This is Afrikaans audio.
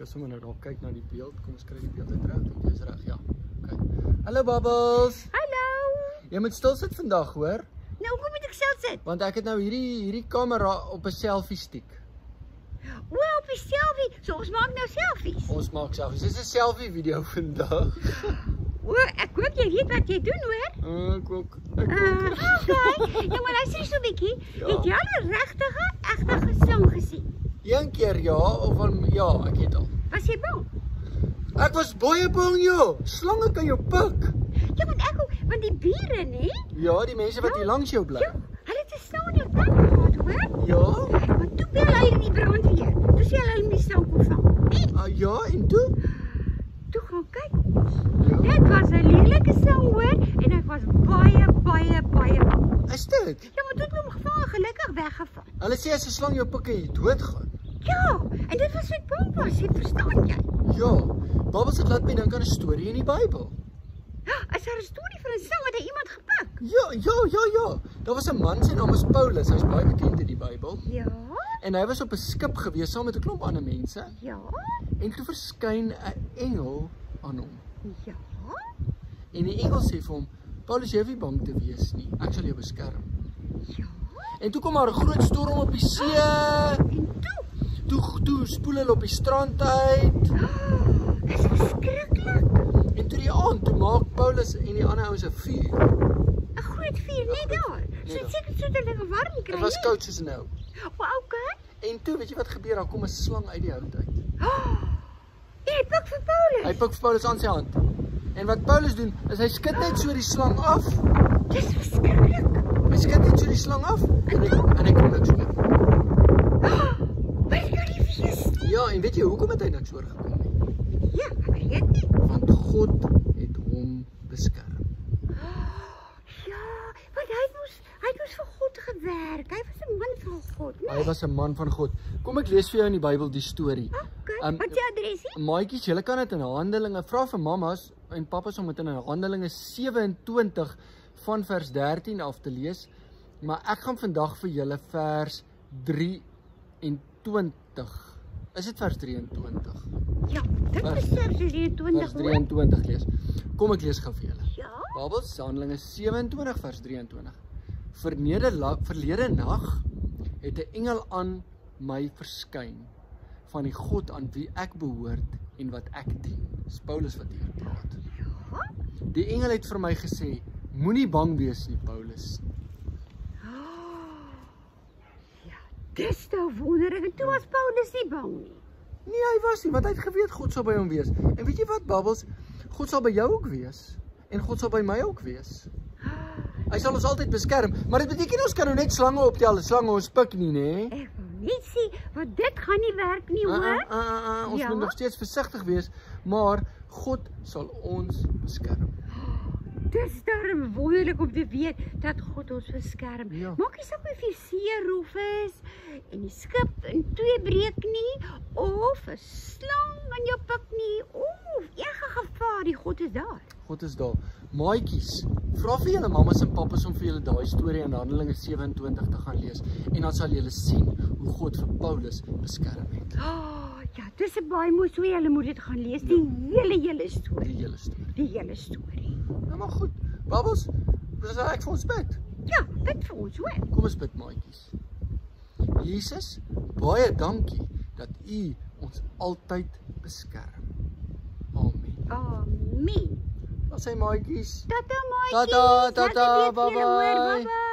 kan sommer nou daar kyk na die beeld. Kom ons kry die beeld uit reg. Dit is reg, ja. Okay. Hallo Bubbles. Hallo. Jy moet stil sit vandag, hoor? Nou, hoe moet ek stil sit? Want ek het nou hierdie kamera op 'n selfie stick. O, op die selfie. So ons maak nou selfies. Ons maak selfies. Dis 'n selfie video vandag. O, ek hoop jy weet wat jy doen, hoor. Ek ook. Okay. Nou maar luister so 'n bietjie. Ja. Het jy al 'n egte gesang gesien? Een keer ja, of ja, ek het al. Was jy bang? Ek was baie bang, joh. Slange kan jou pik. Ja, want ek ook, want die bure, nê? Ja, die mense wat hier langs jou bly. Ja, hulle het 'n slang in jou tuin gehad, hoor. Ja? Want toe bel hy die brandweer. Toe sê hulle die slang kon vang. Nee, Ja, en toe? toe gaan kyk ons. Ja. Dit was 'n lelike slang, hoor, en ek was baie bang. Is dit? Ja, maar toe het hom gevang en gelukkig weggevat. Hulle sê as 'n slang jou pik en jy doodgaan. Ja, en dit was wat bang was, jy verstaan jy? Ja, Bubbles het laat my dink aan 'n storie in die Bybel. Is daar 'n storie van 'n slang wat hy iemand gepik? Ja. Daar was 'n man, sy naam is Paulus. Hy's baie bekend in die Bybel. Ja, En hy was op 'n skip gewees saam met 'n klomp ander mense. ja, En toe verskyn 'n engel aan hom. ja. En die engel sê vir hom: "Paulus, jy hoef nie bang te wees nie. Ek sal jou beskerm." Ja, En toe kom daar 'n groot storm op die see. en Toe spoel hulle op die strand uit. dis verskriklik. En toe die aand, toe maak Paulus en die ander ouens 'n vuur. 'n Groot vuur net daar. So dit seker sodat hulle warm kry. Dit was nie? koud soos nou. O, okay. En toe, weet jy wat gebeur? Daar kom 'n slang uit die hout uit. Hy pik vir Paulus. Hy pik vir Paulus aan sy hand. En wat Paulus doen, is hy skud net so die slang af. Dis verskriklik. Hy skud net so die slang af en hy kom niks oor. Wat kan jy wees? Ja, en weet jy hoekom het hy niks oorgekom nie? Ja, ek weet nie. Want God het hom beskerm. Ja, want hy het mos vir God gewerk. Hy was 'n man van God, né? Hy was 'n man van God. Kom ek lees vir jou in die Bybel die storie. Okay. Wat is jou adresie? Maatjies, julle kan dit in Handelinge, vra vir mammas en pappas om dit in Handelinge 27 van vers 13 af te lees. Maar ek gaan vandag vir julle vers 23. Is dit vers 23? Ja, dit is vers 23. Vers 23 lees. Kom ek lees gou vir julle. Ja. Bybels, Handelinge 27 vers 23. Verlede nag het 'n engel aan my verskyn van die God aan wie ek behoort en wat ek dien. Dis Paulus wat hier praat. Ja. Die engel het vir my gesê: "Moenie bang wees nie, Paulus." Ja, dis nou wonderlik. En toe was Paulus nie bang nie. Nee, hy was nie, want hy het geweet God sal by hom wees. En weet jy wat, Bubbles? God sal by jou ook wees. En God sal by my ook wees. Hy sal ons altyd beskerm, maar dit beteken nie ons kan nou net slange optel, slange ons pik nie, nê? Ek wil net sê, want dit gaan nie werk nie, hoor. Ons moet nog steeds versigtig wees, maar God sal ons beskerm. Dis darm wonderlik om te weet dat God ons beskerm. Ja. Maak nie saak of jy seeroef is en die skip in twee breek nie, of 'n slang aan jou pik nie, of enige gevaar, die God is daar. God is daar. Maatjies, vra vir julle mammas en pappas om vir julle daai storie in Handelinge 27 te gaan lees en dan sal julle sien hoe God vir Paulus beskerm het. Ja, dis 'n baie mooi storie. Hulle moet dit gaan lees, die hele storie. Die hele storie. Die hele storie. Nou maar goed. Bubbles, dis ek vir ons bid. Ja, bid vir ons, hoor. Kom ons bid, maatjies. Jesus, baie dankie dat U ons altyd beskerm. Amen. Amen. Wat sê maatjies? Tata, maatjies. Tata, Laat dit weet vir julle, hoor. bye-bye. Bye-bye.